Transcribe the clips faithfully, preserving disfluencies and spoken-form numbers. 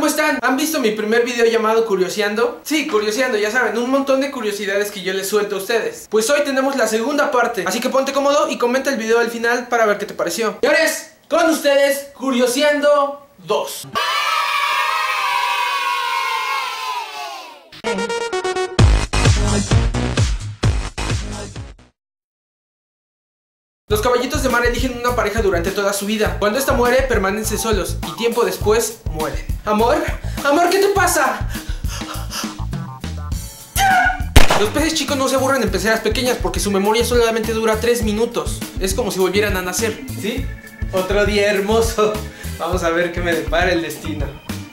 ¿cómo están? ¿Han visto mi primer video llamado Curioseando? Sí, Curioseando, ya saben, un montón de curiosidades que yo les suelto a ustedes. Pues hoy tenemos la segunda parte, así que ponte cómodo y comenta el video al final para ver qué te pareció. Señores, con ustedes, Curioseando dos. Los caballitos de mar eligen una pareja durante toda su vida. Cuando esta muere, permanecen solos y tiempo después mueren. ¿Amor? ¿Amor, qué te pasa? Los peces chicos no se aburren en peceras pequeñas porque su memoria solamente dura tres minutos. Es como si volvieran a nacer. ¿Sí? Otro día hermoso. Vamos a ver qué me depara el destino.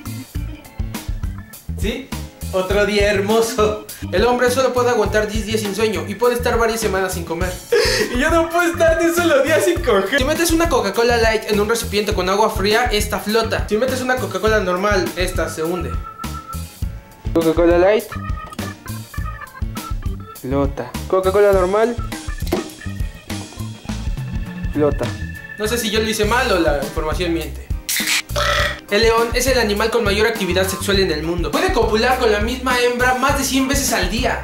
¿Sí? Otro día hermoso. El hombre solo puede aguantar diez días sin sueño y puede estar varias semanas sin comer. Y yo no puedo estar ni un solo día sin comer. Si metes una Coca-Cola Light en un recipiente con agua fría, esta flota. Si metes una Coca-Cola normal, esta se hunde. Coca-Cola Light flota. Coca-Cola normal flota. No sé si yo lo hice mal o la información miente. El león es el animal con mayor actividad sexual en el mundo. Puede copular con la misma hembra más de cien veces al día.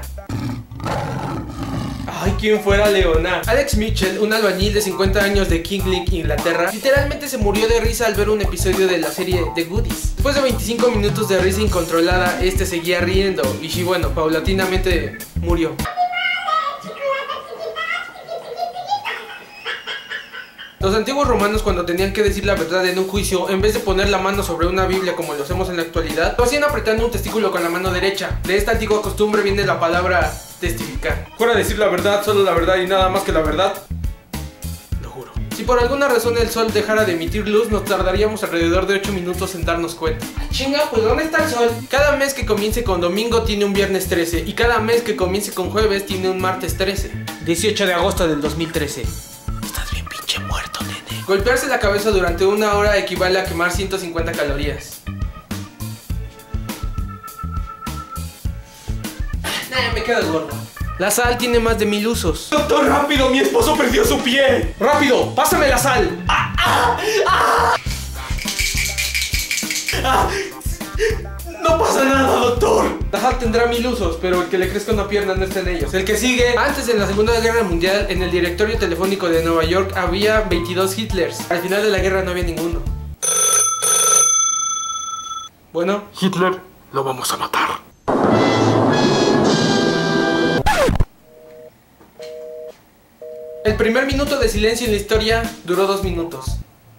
Ay, ¿quién fuera Leona? Alex Mitchell, un albañil de cincuenta años de Kingsley, Inglaterra, literalmente se murió de risa al ver un episodio de la serie The Goodies. Después de veinticinco minutos de risa incontrolada, este seguía riendo y sí, bueno, paulatinamente murió. Los antiguos romanos, cuando tenían que decir la verdad en un juicio, en vez de poner la mano sobre una Biblia como lo hacemos en la actualidad, lo hacían apretando un testículo con la mano derecha. De esta antigua costumbre viene la palabra testificar. Fuera decir la verdad, solo la verdad y nada más que la verdad. Lo juro. Si por alguna razón el sol dejara de emitir luz, nos tardaríamos alrededor de ocho minutos en darnos cuenta. Chinga, pues ¿dónde está el sol? Cada mes que comience con domingo tiene un viernes trece y cada mes que comience con jueves tiene un martes trece. dieciocho de agosto del dos mil trece. Muerto, nene. Golpearse la cabeza durante una hora equivale a quemar ciento cincuenta calorías. Nah, me quedo gordo. La sal tiene más de mil usos. Doctor, rápido, mi esposo perdió su pie. Rápido, pásame la sal. ¡Ah, ah, ah! ¡Ah! No pasa nada, doctor. La sal tendrá mil usos, pero el que le crezca una pierna no está en ellos. El que sigue. Antes, en la Segunda Guerra Mundial, en el directorio telefónico de Nueva York había veintidós Hitlers. Al final de la guerra no había ninguno. Bueno, Hitler, lo vamos a matar. El primer minuto de silencio en la historia duró dos minutos.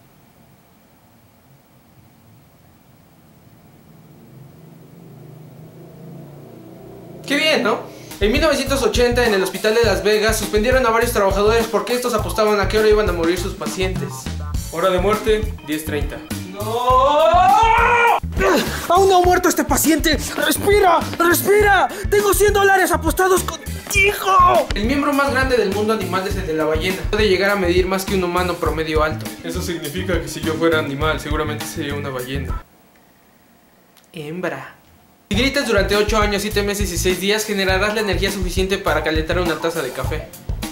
Qué bien, ¿no? En mil novecientos ochenta, en el hospital de Las Vegas, suspendieron a varios trabajadores porque estos apostaban a qué hora iban a morir sus pacientes. Hora de muerte, diez treinta. ¡No! ¡Aún no ha muerto este paciente! ¡Respira! ¡Respira! ¡Tengo cien dólares apostados contigo! El miembro más grande del mundo animal es el de la ballena. Puede llegar a medir más que un humano promedio alto. Eso significa que si yo fuera animal, seguramente sería una ballena. Hembra. Si gritas durante ocho años, siete meses y seis días, generarás la energía suficiente para calentar una taza de café.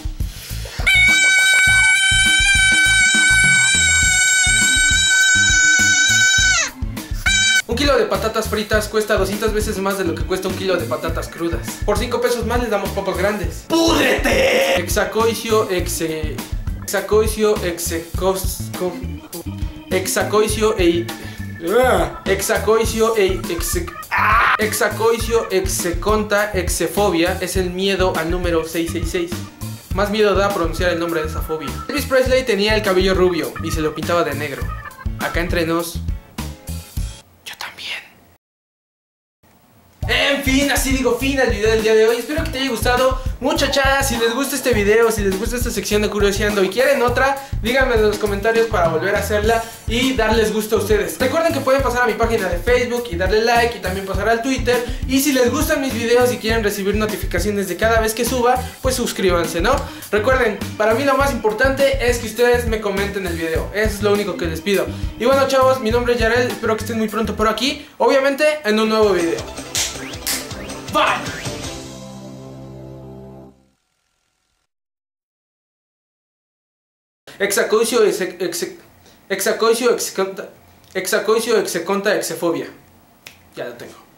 Un kilo de patatas fritas cuesta doscientas veces más de lo que cuesta un kilo de patatas crudas. Por cinco pesos más les damos papas grandes. ¡Púdrete! Hexacoisio exe... Hexacoisio execosco... Hexacoisio e... Hexacoisio e... Exe... Hexacoisio execonta exefobia es el miedo al número seiscientos sesenta y seis. Más miedo da pronunciar el nombre de esa fobia. Elvis Presley tenía el cabello rubio y se lo pintaba de negro. Acá entre nos, yo también. En fin, así digo fin al video del día de hoy. Espero que te haya gustado. Muchachas, si les gusta este video, si les gusta esta sección de Curioseando y quieren otra, díganme en los comentarios para volver a hacerla y darles gusto a ustedes. Recuerden que pueden pasar a mi página de Facebook y darle like y también pasar al Twitter. Y si les gustan mis videos y quieren recibir notificaciones de cada vez que suba, pues suscríbanse, ¿no? Recuerden, para mí lo más importante es que ustedes me comenten el video. Eso es lo único que les pido. Y bueno, chavos, mi nombre es Yarel. Espero que estén muy pronto por aquí, obviamente en un nuevo video. Bye. Hexacoisio exe, exe, hexacoisio execonta, hexacoisio execonta exefobia. Ya lo tengo.